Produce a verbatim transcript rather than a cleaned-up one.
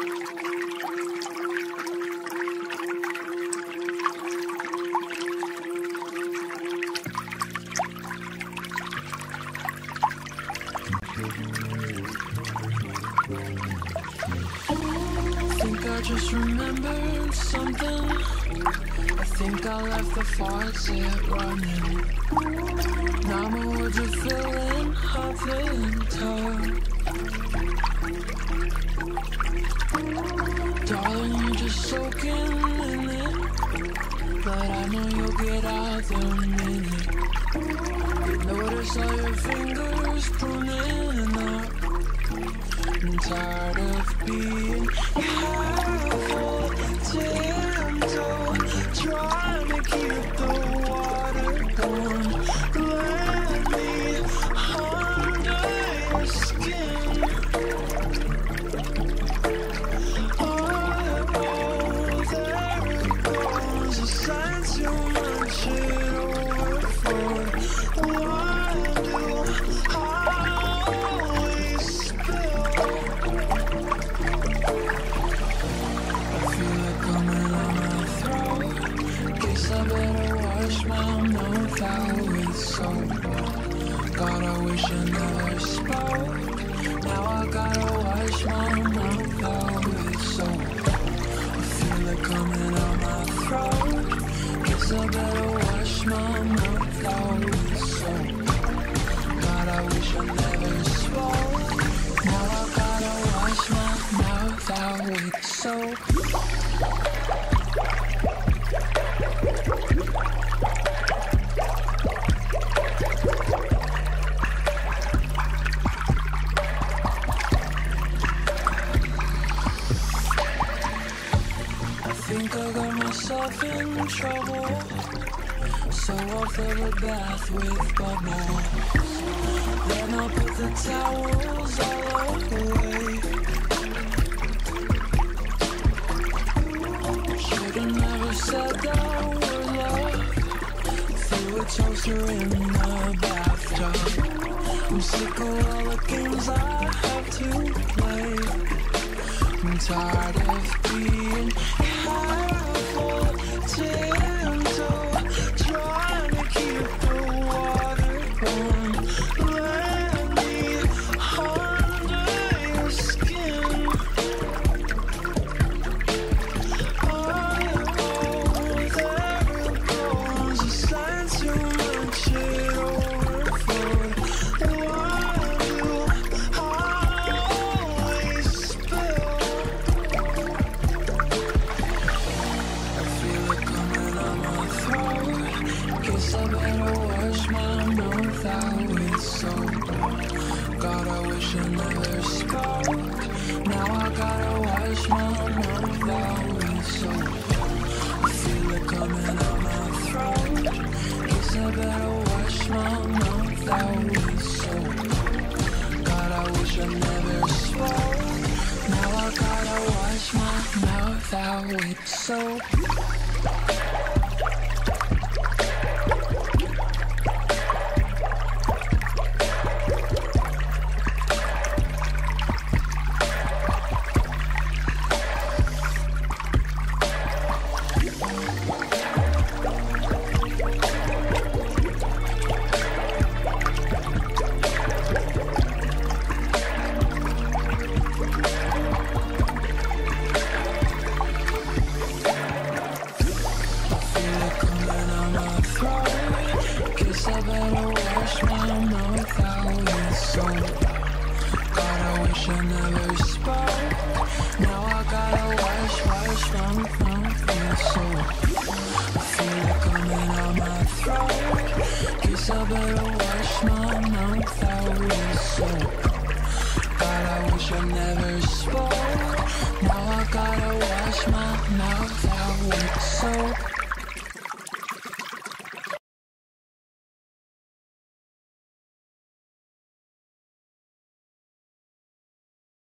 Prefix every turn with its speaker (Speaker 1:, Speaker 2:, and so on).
Speaker 1: think I just remembered something. I think I left the faucet running. Now my words are filling up the tub. Darling, you're just soaking in it, but I know you'll get out the minute you notice all your fingers pruning up. I'm tired of being half-full, tiptoe, trying to keep the water warm. Let me under your skin. Oh, oh, there it goes. A sign to munch it over for. Why do I always spill? I better wash my mouth out with soap. God, I wish I never spoke. Now I gotta wash my mouth out with soap. I feel it coming out my throat. Guess I better wash my mouth out with soap. God, I wish I never spoke. Now I gotta wash my mouth out with soap. Think I got myself in trouble, so I'll fill the bath with bubbles. Then I'll put the towels all away. Should've never said that word love. Threw a toaster in the bathtub. I'm sick of all the games I have to play. I'm tired of being half-full, tiptoe, trying to keep the water warm. Let me under your skin. Oh, oh, there it goes. A sign to munch it over for. Why do I always spill? Guess I better wash my mouth out with soap. God, I wish I never spoke. Now I gotta wash my mouth out with soap. I feel it coming out my throat. Guess I better wash my mouth out with soap. God, I wish I never spoke. Now I gotta wash my mouth out with soap. I better wash my mouth out with soap. God, I wish I never spoke. Now I gotta wash, wash my mouth with soap. I feel it coming out my throat. Guess I better wash my mouth out with soap. God, I wish I never spoke. Now I gotta wash my mouth out with soap.